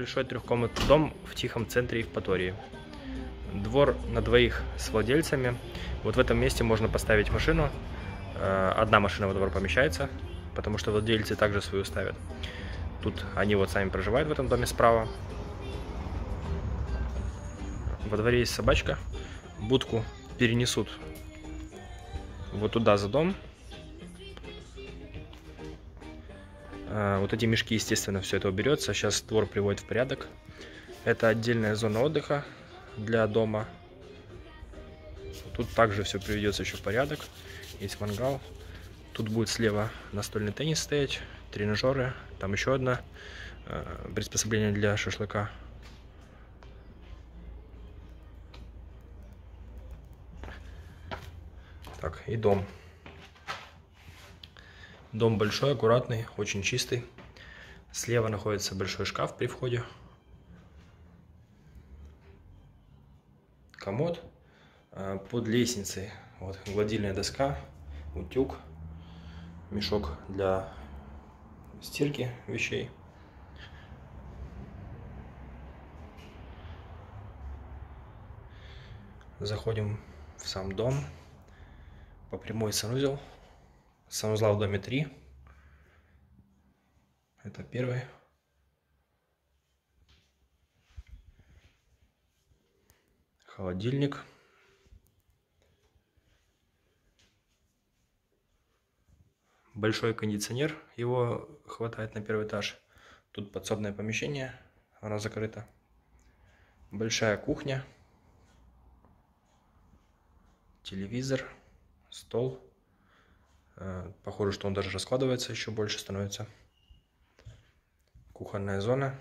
Большой трехкомнатный дом в тихом центре Евпатории. Двор на двоих с владельцами. Вот в этом месте можно поставить машину. Одна машина во двор помещается, потому что владельцы также свою ставят. Тут они вот сами проживают в этом доме справа. Во дворе есть собачка. Будку перенесут вот туда за дом. Вот эти мешки, естественно, все это уберется. Сейчас двор приводит в порядок. Это отдельная зона отдыха для дома. Тут также все приведется еще в порядок. Есть мангал. Тут будет слева настольный теннис стоять, тренажеры. Там еще одно приспособление для шашлыка. Так, и дом. Дом большой, аккуратный, очень чистый. Слева находится большой шкаф при входе. Комод. Под лестницей вот гладильная доска, утюг, мешок для стирки вещей. Заходим в сам дом. По прямой санузел. Санузла в доме 3. Это первый. Холодильник. Большой кондиционер, его хватает на первый этаж. Тут подсобное помещение, оно закрыто. Большая кухня. Телевизор, стол. Похоже, что он даже раскладывается, еще больше становится. Кухонная зона.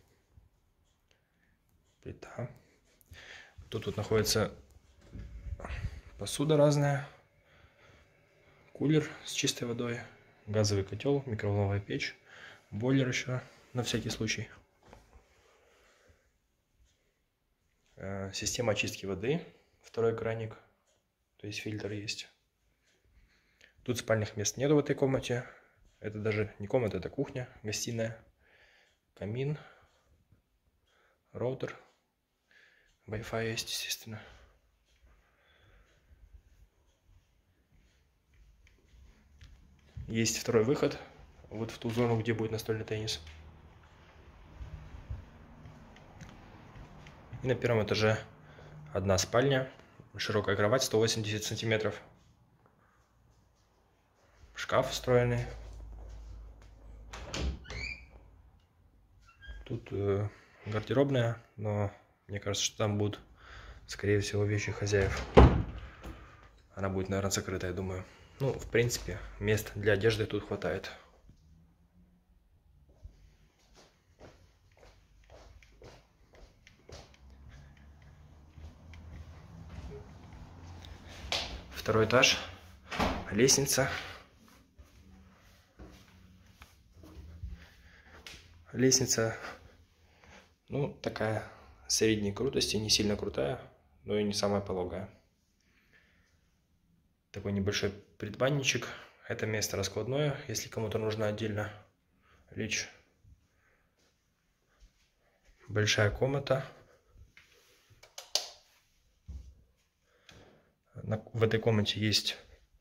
Плита. Тут находится посуда разная. Кулер с чистой водой. Газовый котел, микроволновая печь. Бойлер еще на всякий случай. Система очистки воды. Второй краник. То есть фильтр есть. Тут спальных мест нету в этой комнате. Это даже не комната, это кухня, гостиная. Камин. Роутер. Wi-Fi есть, естественно. Есть второй выход. Вот в ту зону, где будет настольный теннис. И на первом этаже одна спальня. Широкая кровать, 180 сантиметров. Шкаф встроенный. Тут гардеробная, но мне кажется, что там будут, скорее всего, вещи хозяев. Она будет, наверное, закрыта, я думаю. Ну, в принципе, мест для одежды тут хватает. Второй этаж. Лестница. Лестница, ну, такая средней крутости, не сильно крутая, но и не самая пологая. Такой небольшой предбанничек. Это место раскладное, если кому-то нужно отдельно лечь. Большая комната. В этой комнате есть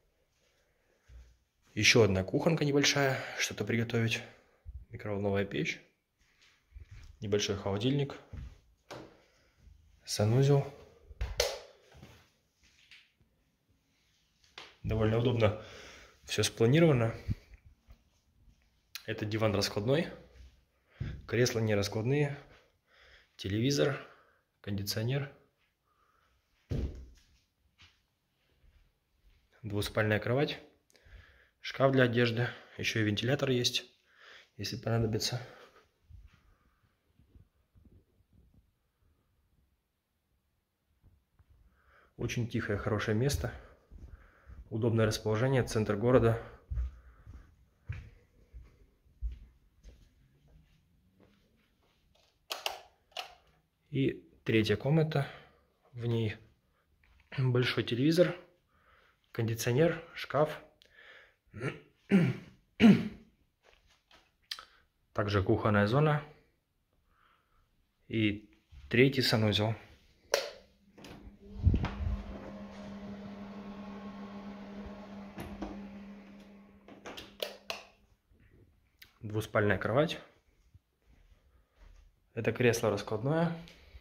еще одна кухонка небольшая, что-то приготовить. Микроволновая печь. Небольшой холодильник. Санузел. Довольно удобно все спланировано. Это диван раскладной. Кресла не раскладные. Телевизор. Кондиционер. Двуспальная кровать. Шкаф для одежды. Еще и вентилятор есть, если понадобится. Очень тихое, хорошее место. Удобное расположение, центр города. И третья комната. В ней большой телевизор, кондиционер, шкаф. Также кухонная зона. И третий санузел. Двуспальная кровать. Это кресло раскладное.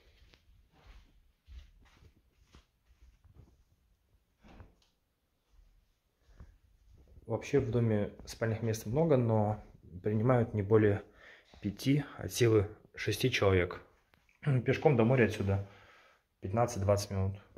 Вообще в доме спальных мест много, но принимают не более 5, от силы 6 человек. Пешком до моря отсюда 15-20 минут.